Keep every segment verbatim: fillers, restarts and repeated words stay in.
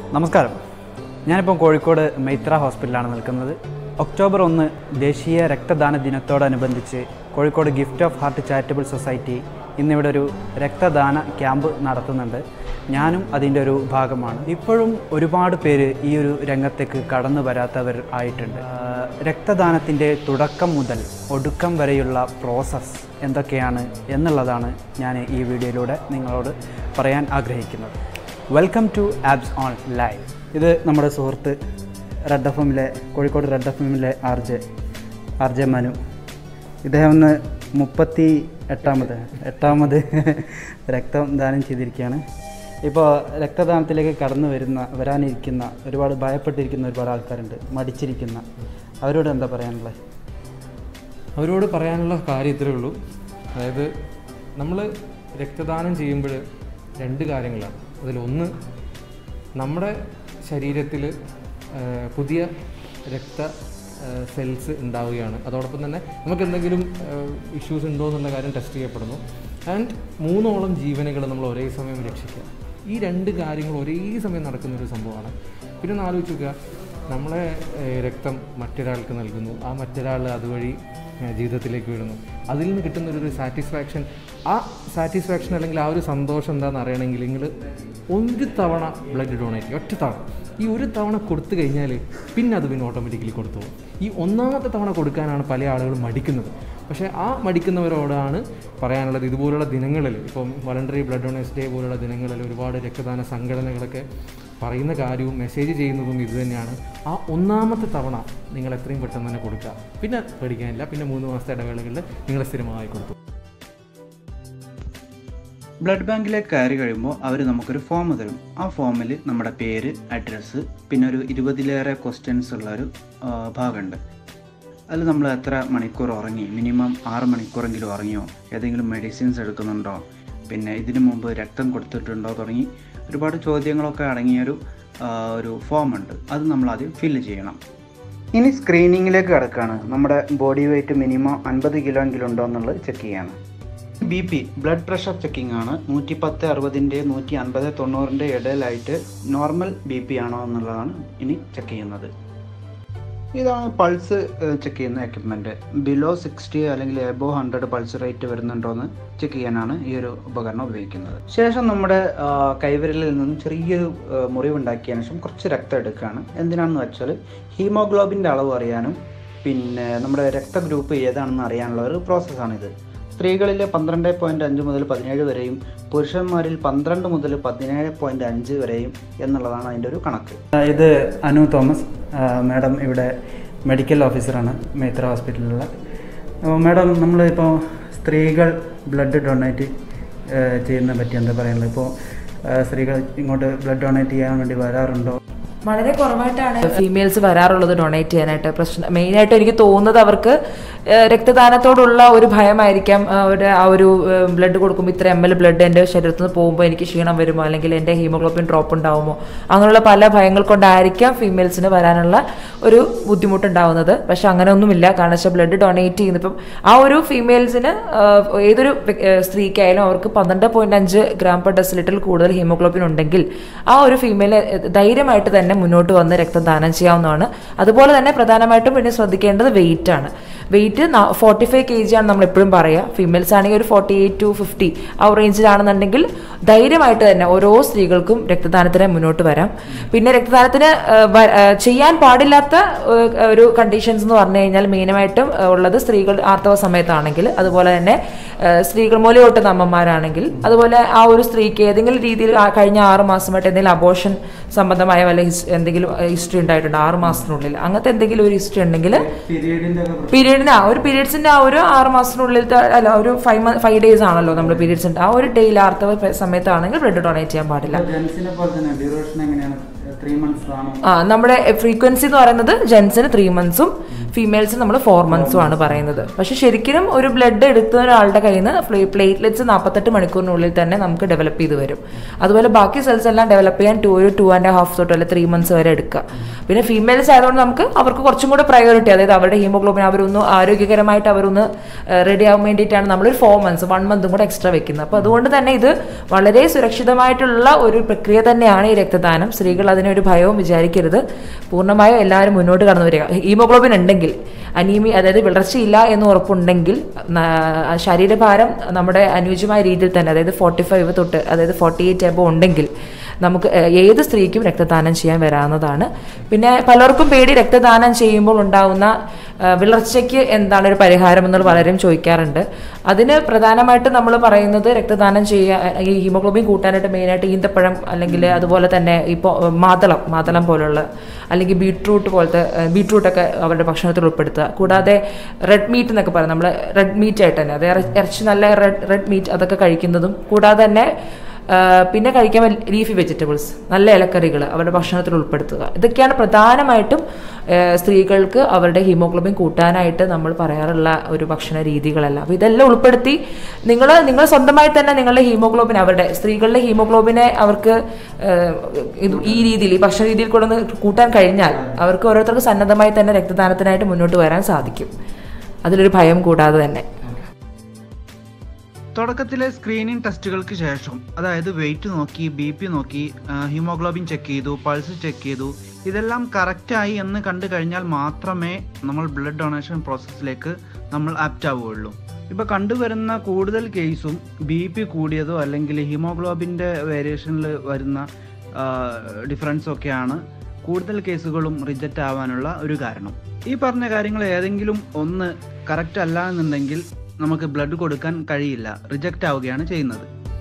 നമസ്കാരം. ഞാനിപ്പോൾ കോഴിക്കോട് മൈത്ര ഹോസ്പിറ്റലാണ് നിൽക്കുന്നത്. ഒക്ടോബർ ഒന്ന് ദേശീയ രക്തദാന ദിനത്തോടനുബന്ധിച്ച് Kozhikode gift of heart charitable society ഇന്നിവിടെ ഒരു രക്തദാന ക്യാമ്പ് നടത്തുന്നുണ്ട്. ഞാനും അതിൻ്റെ ഒരു ഭാഗമാണ്. ഇപ്പോഴും ഒരുപാട് പേര് ഈ ഒരു രംഗത്തേക്ക് കടന്നു വരാത്തവർ ആയിട്ടുണ്ട്. രക്തദാനത്തിൻ്റെ തുടക്കം മുതൽ ഒടുക്കം വരെയുള്ള പ്രോസസ്സ് എന്തൊക്കെയാണ് എന്നുള്ളതാണ് ഞാൻ ഈ വീഡിയോയിലൂടെ നിങ്ങളോട് പറയാൻ ആഗ്രഹിക്കുന്നത്. Welcome to abs on live. ഇത് നമ്മുടെ സുഹൃത്ത് റെഡ് എഫ് എമ്മിലെ കോഴിക്കോട് റെഡ് എഫ് എമ്മിലെ R J R J Manu. ഇദ്ദേഹം ഇന്ന് മുപ്പത്തി എട്ടാമത് എട്ടാമത് രക്തം ദാനം ചെയ്തിരിക്കുകയാണ്. ഇപ്പോൾ രക്തദാനത്തിലേക്ക് കടന്നു വരുന്ന വരാനിരിക്കുന്ന ഒരുപാട് ഭയപ്പെട്ടിരിക്കുന്ന ഒരുപാട് ആൾക്കാരുണ്ട്, മടിച്ചിരിക്കുന്ന. അവരോട് എന്താ പറയാനുള്ളത്? അവരോട് പറയാനുള്ള കാര്യം ഇത്രയേ ഉള്ളൂ. അതായത് നമ്മൾ രക്തദാനം ചെയ്യുമ്പോൾ രണ്ട് കാര്യങ്ങളാണ്. അതിലൊന്ന്, നമ്മുടെ ശരീരത്തിൽ പുതിയ രക്ത സെൽസ് ഉണ്ടാവുകയാണ്. അതോടൊപ്പം തന്നെ നമുക്ക് എന്തെങ്കിലും ഇഷ്യൂസ് ഉണ്ടോ എന്നുള്ള കാര്യം ടെസ്റ്റ് ചെയ്യപ്പെടുന്നു. ആൻഡ് മൂന്നോളം ജീവനുകൾ നമ്മൾ ഒരേ സമയം രക്ഷിക്കുക. ഈ രണ്ട് കാര്യങ്ങൾ ഒരേ സമയം നടക്കുന്നൊരു സംഭവമാണ്. പിന്നെ ഒന്ന് ആലോചിച്ച് നോക്കുക, നമ്മളെ രക്തം മറ്റൊരാൾക്ക് നൽകുന്നു, ആ മറ്റൊരാൾ അതുവഴി ജീവിതത്തിലേക്ക് വീഴുന്നു. അതിൽ നിന്ന് കിട്ടുന്നൊരു സാറ്റിസ്ഫാക്ഷൻ, ആ സാറ്റിസ്ഫാക്ഷൻ അല്ലെങ്കിൽ ആ ഒരു സന്തോഷം എന്താണെന്ന് അറിയണമെങ്കിൽ നിങ്ങൾ ഒരു തവണ ബ്ലഡ് ഡൊണേറ്റ് ചെയ്യുക. ഒറ്റ തവണ ഈ ഒരു തവണ കൊടുത്തു കഴിഞ്ഞാൽ പിന്നെ അത് പിന്നെ ഓട്ടോമാറ്റിക്കലി കൊടുത്തു പോകും. ഈ ഒന്നാമത്തെ തവണ കൊടുക്കാനാണ് പല ആളുകളും മടിക്കുന്നത്. പക്ഷേ ആ മടിക്കുന്നവരോടാണ് പറയാനുള്ളത്, ഇതുപോലുള്ള ദിനങ്ങളിൽ, ഇപ്പം വോളണ്ടറി ബ്ലഡ് ഡൊണേഴ്സ് ഡേ പോലുള്ള ദിനങ്ങളിൽ ഒരുപാട് രക്തദാന സംഘടനകളൊക്കെ പറയുന്ന കാര്യവും മെസ്സേജ് ചെയ്യുന്നതും ഇത് തന്നെയാണ്. ആ ഒന്നാമത്തെ തവണ നിങ്ങൾ എത്രയും പെട്ടെന്ന് തന്നെ കൊടുക്കുക. പിന്നെ പേടിക്കാനില്ല, പിന്നെ മൂന്ന് മാസത്തെ ഇടവേളകളിൽ നിങ്ങൾ സ്ഥിരമായി കൊടുത്തു. ബ്ലഡ് ബാങ്കിലേക്ക് കയറി കഴിയുമ്പോൾ അവർ നമുക്കൊരു ഫോം തരും. ആ ഫോമിൽ നമ്മുടെ പേര്, അഡ്രസ്സ്, പിന്നെ ഒരു ഇരുപതിലേറെ ക്വസ്റ്റ്യൻസ് ഉള്ളൊരു ഭാഗമുണ്ട്. അതിൽ നമ്മൾ എത്ര മണിക്കൂർ ഉറങ്ങി, മിനിമം ആറ് മണിക്കൂറെങ്കിലും ഉറങ്ങിയോ, ഏതെങ്കിലും മെഡിസിൻസ് എടുക്കുന്നുണ്ടോ, പിന്നെ ഇതിനു മുമ്പ് രക്തം കൊടുത്തിട്ടുണ്ടോ തുടങ്ങി ഒരുപാട് ചോദ്യങ്ങളൊക്കെ അടങ്ങിയൊരു ഒരു ഫോമുണ്ട്. അത് നമ്മളാദ്യം ഫില്ല് ചെയ്യണം. ഇനി സ്ക്രീനിങ്ങിലേക്ക് കിടക്കുകയാണ്. നമ്മുടെ ബോഡി വെയ്റ്റ് മിനിമം അൻപത് കിലോ എങ്കിലും ഉണ്ടോ എന്നുള്ളത് ചെക്ക് ചെയ്യാണ്. B P blood pressure checking ആണ്. നൂറ്റി പത്ത് അറുപതിൻ്റെ നൂറ്റി അൻപത് തൊണ്ണൂറിൻ്റെ ഇടയിലായിട്ട് നോർമൽ ബി പി ആണോ എന്നുള്ളതാണ് ഇനി ചെക്ക് ചെയ്യുന്നത്. ഇതാണ് പൾസ് ചെക്ക് ചെയ്യുന്ന എക്യുപ്മെൻറ്റ്. ബിലോ സിക്സ്റ്റി അല്ലെങ്കിൽ എബോ ഹൺഡ്രഡ് പൾസ് റേറ്റ് വരുന്നുണ്ടോ എന്ന് ചെക്ക് ചെയ്യാനാണ് ഈ ഒരു ഉപകരണം ഉപയോഗിക്കുന്നത്. ശേഷം നമ്മുടെ കൈവിരലിൽ നിന്നും ചെറിയൊരു മുറിവുണ്ടാക്കിയതിനു ശേഷം കുറച്ച് രക്തം എടുക്കുകയാണ്. എന്തിനാണെന്ന് വെച്ചാൽ ഹീമോഗ്ലോബിൻ്റെ അളവ് അറിയാനും പിന്നെ നമ്മുടെ രക്തഗ്രൂപ്പ് ഏതാണെന്ന് അറിയാനുള്ള ഒരു പ്രോസസ്സാണിത്. സ്ത്രീകളിൽ പന്ത്രണ്ട് പോയിൻറ്റ് അഞ്ച് മുതൽ പതിനേഴ് വരെയും പുരുഷന്മാരിൽ പന്ത്രണ്ട് മുതൽ പതിനേഴ് പോയിൻറ്റ് അഞ്ച് വരെയും എന്നുള്ളതാണ് അതിൻ്റെ ഒരു കണക്ക്. ഇത് അനു തോമസ് മാഡം ഇവിടെ മെഡിക്കൽ ഓഫീസറാണ് മൈത്ര ഹോസ്പിറ്റലിലുള്ള. മാഡം, നമ്മളിപ്പോൾ സ്ത്രീകൾ ബ്ലഡ് ഡൊണേറ്റ് ചെയ്യുന്നതിനെ പറ്റി എന്താ പറയാനുള്ളത്? ഇപ്പോൾ സ്ത്രീകൾ ഇങ്ങോട്ട് ബ്ലഡ് ഡൊണേറ്റ് ചെയ്യാൻ വേണ്ടി വരാറുണ്ടോ? വളരെ കുറവായിട്ടാണ് ഫീമെയിൽസ് വരാറുള്ളത് ഡൊണേറ്റ് ചെയ്യാനായിട്ട്. പ്രശ്നം മെയിനായിട്ട് എനിക്ക് തോന്നുന്നത് അവർക്ക് രക്തദാനത്തോടുള്ള ഒരു ഭയമായിരിക്കാം. അവരുടെ ആ ഒരു ബ്ലഡ് കൊടുക്കുമ്പോൾ ഇത്ര എം എൽ ബ്ലഡ് എൻ്റെ ശരീരത്തിൽ നിന്ന് പോകുമ്പോൾ എനിക്ക് ക്ഷീണം വരുമോ, അല്ലെങ്കിൽ എൻ്റെ ഹീമോഗ്ലോബിൻ ഡ്രോപ്പ് ഉണ്ടാവുമോ, അങ്ങനെയുള്ള പല ഭയങ്ങൾ കൊണ്ടായിരിക്കാം ഫീമെയിൽസിന് വരാനുള്ള ഒരു ബുദ്ധിമുട്ടുണ്ടാവുന്നത്. പക്ഷെ അങ്ങനെ ഒന്നുമില്ല. കാരണം വെച്ചാൽ ബ്ലഡ് ഡൊണേറ്റ് ചെയ്യുന്നപ്പം ആ ഒരു ഫീമെയിൽസിന് ഏതൊരു സ്ത്രീക്കായാലും അവർക്ക് പന്ത്രണ്ട് പോയിന്റ് അഞ്ച് ഗ്രാം പെർ ഡെസിലിറ്ററിൽ കൂടുതൽ ഹീമോഗ്ലോബിൻ ഉണ്ടെങ്കിൽ ആ ഒരു ഫീമെയിൽ ധൈര്യമായിട്ട് തന്നെ മുന്നോട്ട് വന്ന് രക്തദാനം ചെയ്യാവുന്നതാണ്. അതുപോലെ തന്നെ പ്രധാനമായിട്ടും പിന്നെ ശ്രദ്ധിക്കേണ്ടത് വെയിറ്റ് ആണ്. Weight forty five K G ആണ് നമ്മൾ എപ്പോഴും പറയുക. ഫീമെയിൽസ് ആണെങ്കിൽ ഒരു ഫോർട്ടി എയ്റ്റ് ടു ഫിഫ്റ്റി ആ റേഞ്ചിലാണെന്നുണ്ടെങ്കിൽ ധൈര്യമായിട്ട് തന്നെ ഓരോ സ്ത്രീകൾക്കും രക്തദാനത്തിന് മുന്നോട്ട് വരാം. പിന്നെ രക്തദാനത്തിന് ചെയ്യാൻ പാടില്ലാത്ത ഒരു കണ്ടീഷൻസ് എന്ന് പറഞ്ഞു കഴിഞ്ഞാൽ മെയിനായിട്ടും ഉള്ളത് സ്ത്രീകൾ ആർത്തവ സമയത്താണെങ്കിൽ, അതുപോലെ തന്നെ സ്ത്രീകൾ മുലയൂട്ടുന്ന അമ്മമാരാണെങ്കിൽ, അതുപോലെ ആ ഒരു സ്ത്രീക്ക് ഏതെങ്കിലും രീതിയിൽ കഴിഞ്ഞ ആറ് മാസമായിട്ട് എന്തെങ്കിലും അബോർഷൻ സംബന്ധമായ വല്ല എന്തെങ്കിലും ഹിസ്റ്ററി ഉണ്ടായിട്ടുണ്ട് ആറ് മാസത്തിനുള്ളിൽ, അങ്ങനത്തെ എന്തെങ്കിലും ഒരു ഹിസ്റ്ററി ഉണ്ടെങ്കിൽ പീരീഡിന് ആ ഒരു പീരീഡ്സിന്റെ ആ ഒരു ആറ് മാസത്തിനുള്ളിൽ അല്ല ഒരു ഫൈവ് ഫൈവ് ഡേയ്സ് ആണല്ലോ നമ്മൾ പീരീഡ്സിന്റെ ആ ഒരു ഡേയിൽ ആർത്തവ സമയത്താണെങ്കിൽ ബ്ലഡ് ഡൊണേറ്റ് ചെയ്യാൻ പാടില്ല. ആ നമ്മുടെ ഫ്രീക്വൻസി എന്ന് പറയുന്നത് ജെൻസിന് ത്രീ മന്ത്സും ഫീമെയിൽസിന് നമ്മൾ ഫോർ മന്ത്സും ആണ് പറയുന്നത്. പക്ഷെ ശരിക്കും ഒരു ബ്ലഡ് എടുത്ത ഒരാളുടെ കയ്യിൽ നിന്ന് പ്ലേറ്റ്ലെറ്റ്സ് നാൽപ്പത്തെട്ട് മണിക്കൂറിനുള്ളിൽ തന്നെ നമുക്ക് ഡെവലപ്പ് ചെയ്ത് വരും. അതുപോലെ ബാക്കി സെൽസ് എല്ലാം ഡെവലപ്പ് ചെയ്യാൻ ടു ഒരു ടു ആൻഡ് ഹാഫ് തൊട്ട് അല്ലെങ്കിൽ ത്രീ മന്ത്സ് വരെ എടുക്കുക. പിന്നെ ഫീമെയിൽസ് ആയതുകൊണ്ട് നമുക്ക് അവർക്ക് കുറച്ചും കൂടെ പ്രയോറിറ്റി, അതായത് അവരുടെ ഹീമോഗ്ലോബിൻ അവരൊന്നും ആരോഗ്യകരമായിട്ട് അവരൊന്ന് റെഡി ആവാൻ വേണ്ടിയിട്ടാണ് നമ്മളൊരു ഫോർ മന്ത്സ് വൺ മന്തും കൂടെ എക്സ്ട്രാ വെക്കുന്നത്. അപ്പോൾ അതുകൊണ്ട് തന്നെ ഇത് വളരെ സുരക്ഷിതമായിട്ടുള്ള ഒരു പ്രക്രിയ തന്നെയാണ് ഈ രക്തദാനം. സ്ത്രീകൾ അതിനൊരു ഭയവും വിചാരിക്കരുത്. പൂർണ്ണമായും എല്ലാവരും മുന്നോട്ട് കടന്നു വരിക. ഹീമോഗ്ലോബിൻ ഉണ്ടെങ്കിൽ, അനീമിയ അതായത് വിളർച്ചയില്ല എന്ന് ഉറപ്പുണ്ടെങ്കിൽ, ശരീരഭാരം നമ്മുടെ അനുയോജ്യമായ രീതിയിൽ തന്നെ അതായത് ഫോർട്ടി ഫൈവ് തൊട്ട് അതായത് ഫോർട്ടി എയ്റ്റ് എബോ ഉണ്ടെങ്കിൽ നമുക്ക് ഏത് സ്ത്രീക്കും രക്തദാനം ചെയ്യാൻ വരാവുന്നതാണ്. പിന്നെ പലർക്കും പേടി രക്തദാനം ചെയ്യുമ്പോൾ ഉണ്ടാവുന്ന വിളർച്ചയ്ക്ക് എന്താണ് ഒരു പരിഹാരം എന്നുള്ളത് പലരും ചോദിക്കാറുണ്ട്. അതിന് പ്രധാനമായിട്ട് നമ്മൾ പറയുന്നത് രക്തദാനം ചെയ്യാൻ ഈ ഹീമോഗ്ലോബിൻ കൂട്ടാനായിട്ട് മെയിനായിട്ട് ഈന്തപ്പഴം അല്ലെങ്കിൽ അതുപോലെ തന്നെ ഇപ്പോൾ മാതളം മാതളം പോലുള്ള അല്ലെങ്കിൽ ബീട്രൂട്ട് പോലത്തെ ബീട്രൂട്ടൊക്കെ അവരുടെ ഭക്ഷണത്തിൽ ഉൾപ്പെടുത്തുക. കൂടാതെ റെഡ് മീറ്റ് എന്നൊക്കെ പറയും, നമ്മൾ റെഡ് മീറ്റ് ആയിട്ട് തന്നെ അത് ഇറച്ചി നല്ല റെഡ് റെഡ് മീറ്റ് അതൊക്കെ കഴിക്കുന്നതും, കൂടാതെ തന്നെ പിന്നെ കഴിക്കാൻ ലീഫി വെജിറ്റബിൾസ് നല്ല ഇലക്കറികൾ അവരുടെ ഭക്ഷണത്തിൽ ഉൾപ്പെടുത്തുക. ഇതൊക്കെയാണ് പ്രധാനമായിട്ടും സ്ത്രീകൾക്ക് അവരുടെ ഹീമോഗ്ലോബിൻ കൂട്ടാനായിട്ട് നമ്മൾ പറയാറുള്ള ഒരു ഭക്ഷണ രീതികളെല്ലാം. അപ്പോൾ ഇതെല്ലാം ഉൾപ്പെടുത്തി നിങ്ങൾ നിങ്ങൾ സ്വന്തമായി തന്നെ നിങ്ങളുടെ ഹീമോഗ്ലോബിൻ അവരുടെ സ്ത്രീകളുടെ ഹീമോഗ്ലോബിനെ അവർക്ക് ഈ രീതിയിൽ ഈ ഭക്ഷണ രീതിയിൽ കൂടെ ഒന്ന് കൂട്ടാൻ കഴിഞ്ഞാൽ അവർക്ക് ഓരോരുത്തർക്ക് സന്നദ്ധമായി തന്നെ രക്തദാനത്തിനായിട്ട് മുന്നോട്ട് വരാൻ സാധിക്കും, അതിലൊരു ഭയം കൂടാതെ തന്നെ. തുടക്കത്തിലെ സ്ക്രീനിങ് ടെസ്റ്റുകൾക്ക് ശേഷം, അതായത് വെയിറ്റ് നോക്കി, ബി പി നോക്കി, ഹീമോഗ്ലോബിൻ ചെക്ക് ചെയ്തു, പൾസ് ചെക്ക് ചെയ്തു, ഇതെല്ലാം കറക്റ്റായി എന്ന് കണ്ടു കഴിഞ്ഞാൽ മാത്രമേ നമ്മൾ ബ്ലഡ് ഡൊണേഷൻ പ്രോസസ്സിലേക്ക് നമ്മൾ ആപ്റ്റ് ആവുകയുള്ളൂ. ഇപ്പോൾ കണ്ടുവരുന്ന കൂടുതൽ കേസും ബി പി കൂടിയതോ അല്ലെങ്കിൽ ഹീമോഗ്ലോബിൻ്റെ വേരിയേഷനിൽ വരുന്ന ഡിഫറൻസൊക്കെയാണ് കൂടുതൽ കേസുകളും റിജക്റ്റ് ആവാനുള്ള ഒരു കാരണം. ഈ പറഞ്ഞ കാര്യങ്ങൾ ഏതെങ്കിലും ഒന്ന് കറക്റ്റ് അല്ല എന്നുണ്ടെങ്കിൽ നമുക്ക് ബ്ലഡ് കൊടുക്കാൻ കഴിയില്ല, റിജക്റ്റ് ആവുകയാണ് ചെയ്യുന്നത്.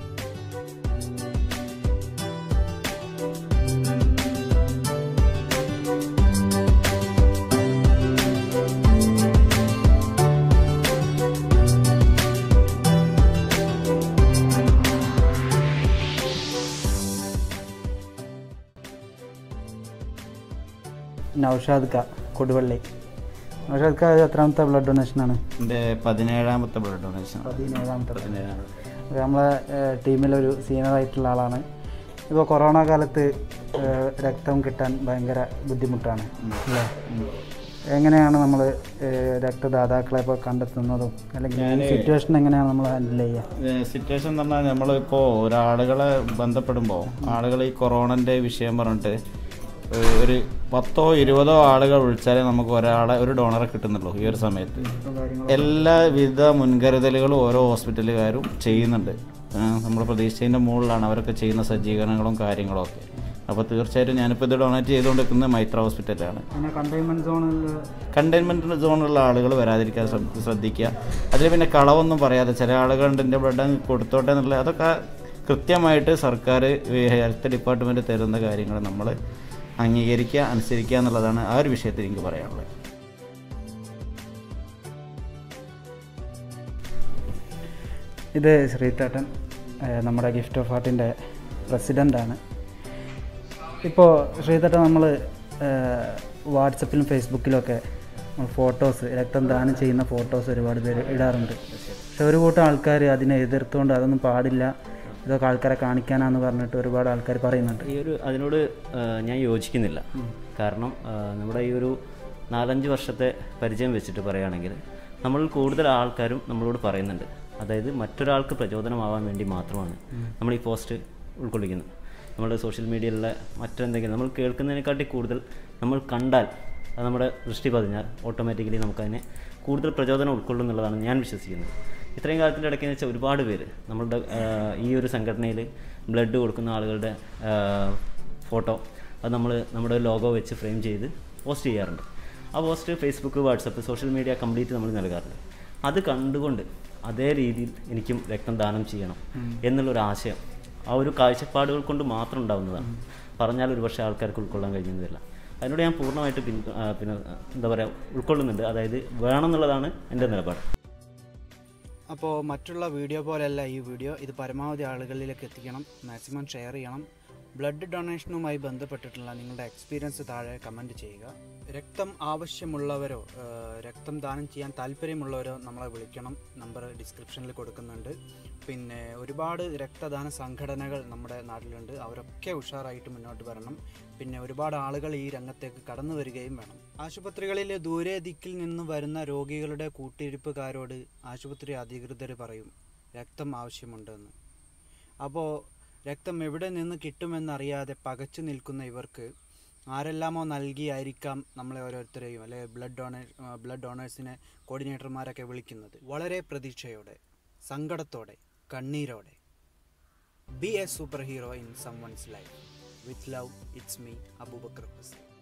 നൗഷാദ് ക കൊടുവള്ളി. നൗഷാദ് ക എത്രാമത്തെ ബ്ലഡ് ഡൊണേഷനാണ്? എൻ്റെ പതിനേഴാമത്തെ ബ്ലഡ് ഡൊണേഷൻ. പതിനേഴാമത്തെ പതിനേഴാമത്തെ നമ്മളെ ടീമിലൊരു സീനിയറായിട്ടുള്ള ആളാണ്. ഇപ്പോൾ കൊറോണ കാലത്ത് രക്തം കിട്ടാൻ ഭയങ്കര ബുദ്ധിമുട്ടാണ് അല്ലേ? എങ്ങനെയാണ് നമ്മൾ രക്തദാതാക്കളെ ഇപ്പോൾ കണ്ടെത്തുന്നതും അല്ലെങ്കിൽ സിറ്റുവേഷൻ എങ്ങനെയാണ് നമ്മൾ ഹാൻഡിൽ ചെയ്യുക? സിറ്റുവേഷൻ എന്ന് പറഞ്ഞാൽ നമ്മളിപ്പോൾ ഒരാളുകളെ ബന്ധപ്പെടുമ്പോൾ ആളുകൾ ഈ കൊറോണൻ്റെ വിഷയം പറഞ്ഞിട്ട് ഒരു പത്തോ ഇരുപതോ ആളുകൾ വിളിച്ചാലേ നമുക്ക് ഒരാളെ ഒരു ഡോണറെ കിട്ടുന്നുള്ളൂ. ഈ ഒരു സമയത്ത് എല്ലാവിധ മുൻകരുതലുകളും ഓരോ ഹോസ്പിറ്റലുകാരും ചെയ്യുന്നുണ്ട്. നമ്മൾ പ്രതീക്ഷിച്ചതിൻ്റെ മുകളിലാണ് അവരൊക്കെ ചെയ്യുന്ന സജ്ജീകരണങ്ങളും കാര്യങ്ങളും ഒക്കെ. അപ്പോൾ തീർച്ചയായിട്ടും ഞാനിപ്പോൾ ഇത് ഡൊണേറ്റ് ചെയ്തുകൊണ്ടിരിക്കുന്നത് മൈത്ര ഹോസ്പിറ്റലാണ്. കണ്ടെയ്ൻമെൻറ്റ് സോണിൽ കണ്ടെയ്ൻമെൻറ്റ് സോണിലുള്ള ആളുകൾ വരാതിരിക്കാൻ ശ്രദ്ധിക്കുക. അതിൽ പിന്നെ കളവൊന്നും പറയാതെ ചില ആളുകളുണ്ട് എൻ്റെ ബ്ലഡ് കൊടുത്തോട്ടെ എന്നുള്ള, അതൊക്കെ കൃത്യമായിട്ട് സർക്കാർ ഹെൽത്ത് ഡിപ്പാർട്ട്മെൻറ്റ് തരുന്ന കാര്യങ്ങൾ നമ്മൾ അംഗീകരിക്കുക, അനുസരിക്കുക എന്നുള്ളതാണ് ആ ഒരു വിഷയത്തിൽ എനിക്ക് പറയാനുള്ളത്. ഇത് ശ്രീതേട്ടൻ നമ്മുടെ ഗിഫ്റ്റ് ഓഫ് ഹാർട്ടിൻ്റെ പ്രസിഡൻ്റാണ്. ഇപ്പോൾ ശ്രീതേട്ടൻ നമ്മൾ വാട്സപ്പിലും ഫേസ്ബുക്കിലൊക്കെ ഫോട്ടോസ് രക്തം ദാനം ചെയ്യുന്ന ഫോട്ടോസ് ഒരുപാട് പേര് ഇടാറുണ്ട്. പക്ഷെ ഒരു കൂട്ടം ആൾക്കാർ അതിനെ എതിർത്തുകൊണ്ട് അതൊന്നും പാടില്ല, ഇതൊക്കെ ആൾക്കാരെ കാണിക്കാനാന്ന് പറഞ്ഞിട്ട് ഒരുപാട് ആൾക്കാർ പറയുന്നുണ്ട്. ഈ ഒരു അതിനോട് ഞാൻ യോജിക്കുന്നില്ല. കാരണം നമ്മുടെ ഈ ഒരു നാലഞ്ച് വർഷത്തെ പരിചയം വെച്ചിട്ട് പറയുകയാണെങ്കിൽ നമ്മൾ കൂടുതൽ ആൾക്കാരും നമ്മളോട് പറയുന്നുണ്ട്, അതായത് മറ്റൊരാൾക്ക് പ്രചോദനമാവാൻ വേണ്ടി മാത്രമാണ് നമ്മൾ ഈ പോസ്റ്റ് ഉൾക്കൊള്ളിക്കുന്നത്. നമ്മുടെ സോഷ്യൽ മീഡിയയിലുള്ള മറ്റെന്തെങ്കിലും നമ്മൾ കേൾക്കുന്നതിനെക്കാട്ടി കൂടുതൽ നമ്മൾ കണ്ടാൽ, അത് നമ്മുടെ ദൃഷ്ടി പതിഞ്ഞാൽ ഓട്ടോമാറ്റിക്കലി നമുക്കതിനെ കൂടുതൽ പ്രചോദനം ഉൾക്കൊള്ളുന്നുള്ളതാണ് ഞാൻ വിശ്വസിക്കുന്നത്. ഇത്രയും കാലത്തിൻ്റെ ഇടയ്ക്കെന്ന് വെച്ചാൽ ഒരുപാട് പേര് നമ്മളുടെ ഈ ഒരു സംഘടനയിൽ ബ്ലഡ് കൊടുക്കുന്ന ആളുകളുടെ ഫോട്ടോ അത് നമ്മൾ നമ്മുടെ ലോഗോ വെച്ച് ഫ്രെയിം ചെയ്ത് പോസ്റ്റ് ചെയ്യാറുണ്ട്. ആ post Facebook, WhatsApp, social media complete നമ്മൾ നൽകാറുണ്ട്. അത് കണ്ടുകൊണ്ട് അതേ രീതിയിൽ എനിക്കും രക്തം ദാനം ചെയ്യണം എന്നുള്ളൊരു ആശയം ആ ഒരു കാഴ്ചപ്പാടുകൾ കൊണ്ട് മാത്രം ഉണ്ടാകുന്നതാണ്. പറഞ്ഞാൽ ഒരുപക്ഷെ ആൾക്കാർക്ക് ഉൾക്കൊള്ളാൻ കഴിയുന്നതല്ല. അതിനോട് ഞാൻ പൂർണ്ണമായിട്ട് പിൻ പിന്നെ എന്താ പറയുക ഉൾക്കൊള്ളുന്നുണ്ട്. അതായത് വേണം എന്നുള്ളതാണ് എൻ്റെ നിലപാട്. അപ്പോൾ മറ്റുള്ള വീഡിയോ പോലെയല്ല ഈ വീഡിയോ. ഇത് പരമാവധി ആളുകളിലേക്ക് എത്തിക്കണം, മാക്സിമം ഷെയർ ചെയ്യണം. ബ്ലഡ് ഡൊണേഷനുമായി ബന്ധപ്പെട്ടിട്ടുള്ള നിങ്ങളുടെ എക്സ്പീരിയൻസ് താഴെ കമൻറ്റ് ചെയ്യുക. രക്തം ആവശ്യമുള്ളവരോ രക്തം ദാനം ചെയ്യാൻ താല്പര്യമുള്ളവരോ നമ്മളെ വിളിക്കണം. നമ്പർ ഡിസ്ക്രിപ്ഷനിൽ കൊടുക്കുന്നുണ്ട്. പിന്നെ ഒരുപാട് രക്തദാന സംഘടനകൾ നമ്മുടെ നാട്ടിലുണ്ട്. അവരൊക്കെ ഉഷാറായിട്ട് മുന്നോട്ട് വരണം. പിന്നെ ഒരുപാട് ആളുകൾ ഈ രംഗത്തേക്ക് കടന്നു വരികയും വേണം. ആശുപത്രികളിൽ ദൂരെ ദിക്കിൽ നിന്ന് വരുന്ന രോഗികളുടെ കൂട്ടിരിപ്പുകാരോട് ആശുപത്രി അധികൃതർ പറയും രക്തം ആവശ്യമുണ്ടെന്ന്. അപ്പോൾ രക്തം എവിടെ നിന്ന് കിട്ടുമെന്നറിയാതെ പകച്ചു നിൽക്കുന്ന ഇവർക്ക് ആരെല്ലാമോ നൽകിയായിരിക്കാം നമ്മളെ ഓരോരുത്തരെയും അല്ലെ ബ്ലഡ് ഡോണേ ബ്ലഡ് ഡോണേഴ്സിനെ കോർഡിനേറ്റർമാരൊക്കെ വിളിക്കുന്നത്. വളരെ പ്രതീക്ഷയോടെ, സങ്കടത്തോടെ, കണ്ണീരോടെ. Be a superhero in someone's life. With love, it's me Abubakar Hussain.